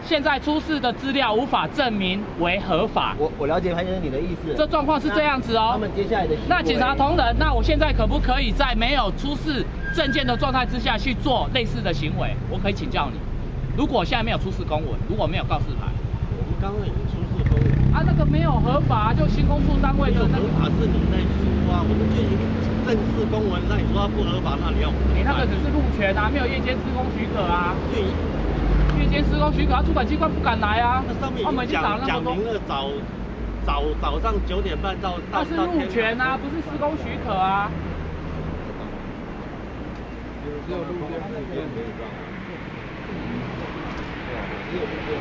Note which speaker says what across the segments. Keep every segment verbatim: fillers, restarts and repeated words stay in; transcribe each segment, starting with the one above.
Speaker 1: 现在出示的资料无法证明为合法。
Speaker 2: 我我了解潘先生你的意思。
Speaker 1: 这状况是这样子哦。
Speaker 2: 他们接下来的行为，
Speaker 1: 那警察同仁，那我现在可不可以在没有出示证件的状态之下去做类似的行为？我可以请教你，如果现在没有出示公文，如果没有告示牌，
Speaker 3: 我们刚刚已经出示公文。
Speaker 1: 啊，那个没有合法，就新公处单位的那个。
Speaker 3: 合法是你在出啊，我们就已经正式公文，那你说它不合法，那你要
Speaker 1: 你那个只是路权啊，没有夜间施工许可啊。
Speaker 3: 对。
Speaker 1: 夜间施工许可，主管机关不敢来啊。
Speaker 3: 那上面
Speaker 1: 已经
Speaker 3: 讲讲明了早早早上九点半到到。
Speaker 1: 那是路权啊，不是施工许可啊。
Speaker 4: 只有路边路边可以装。只有路边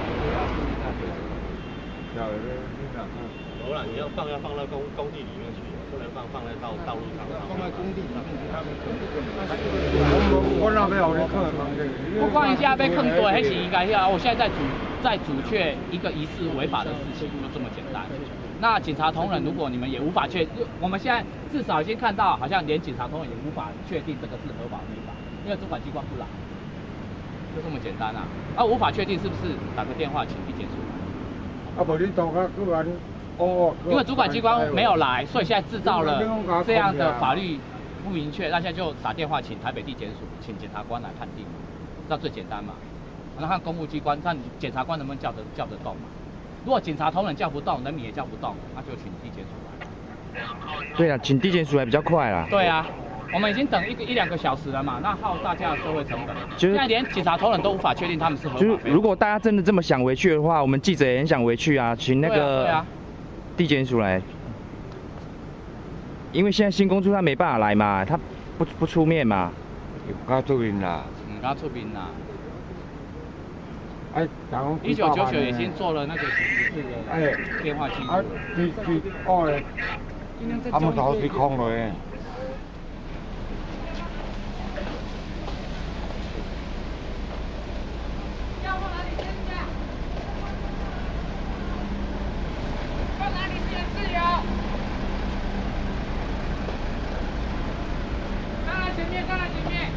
Speaker 4: 要有人听讲，
Speaker 3: 偶然你要放要放到工工地里面去，不能放放在道道路上。
Speaker 4: 放在工地上，他们我我那边有人客人这个。
Speaker 1: 不光一下被坑对，还是应该要。我现在在阻在阻却一个疑似违法的事情，就这么简单。那警察同仁，如果你们也无法确，我们现在至少已经看到，好像连警察同仁也无法确定这个是合法非法，因为主管机关不来，就这么简单啊。啊，无法确定是不是打个电话请地检署来。
Speaker 4: 啊，不，你到个个人哦。
Speaker 1: 因为主管机关没有来，所以现在制造了这样的法律不明确，那现在就打电话请台北地检署，请检察官来判定，这最简单嘛。那看公务机关，看检察官能不能叫得叫得动嘛。如果警察同仁叫不动，人民也叫不动，那就请地检署来。
Speaker 5: 对啊，请地检署来比较快啦。
Speaker 1: 对啊，我们已经等一个一两个小时了嘛，那耗大家的社会成本。
Speaker 5: 就是
Speaker 1: 现在连警察同仁都无法确定他们是合法。
Speaker 5: 就是如果大家真的这么想回去的话，我们记者也很想回去啊，请那个地检署来。因为现在新公处他没办法来嘛，他不不出面嘛。
Speaker 4: 他出面啦。
Speaker 1: 嗯，他出面啦。
Speaker 4: 哎，
Speaker 1: 一九九九已经做了那个十四个电话记录。
Speaker 4: 啊，第第哦嘞，他们都是空了诶。
Speaker 6: 要放哪里先下？放哪里先自由？看看前面，看看前面。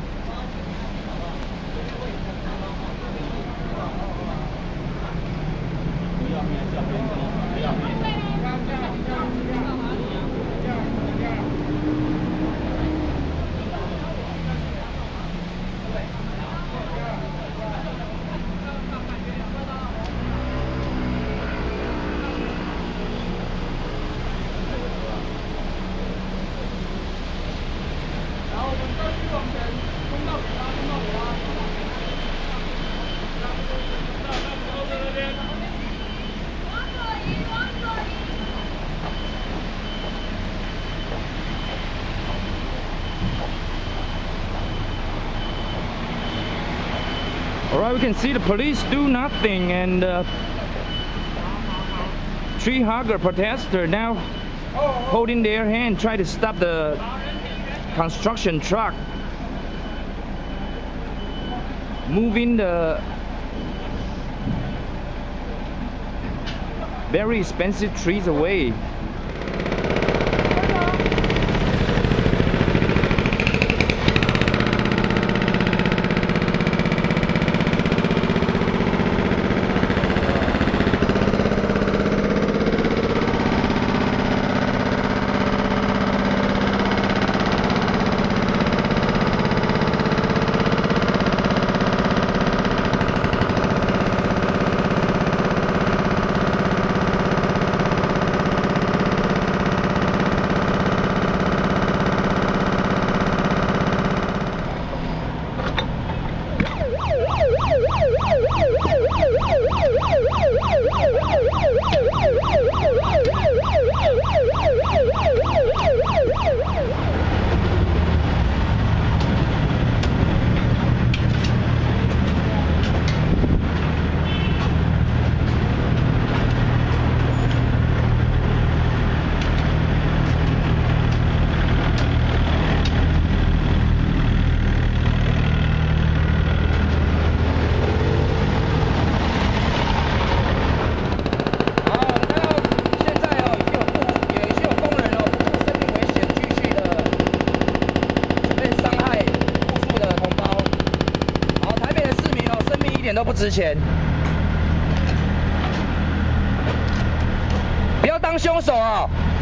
Speaker 5: Alright, we can see the police do nothing, and uh, tree hugger protester now holding their hand, try to stop the construction truck moving the very expensive trees away. 当凶手哦。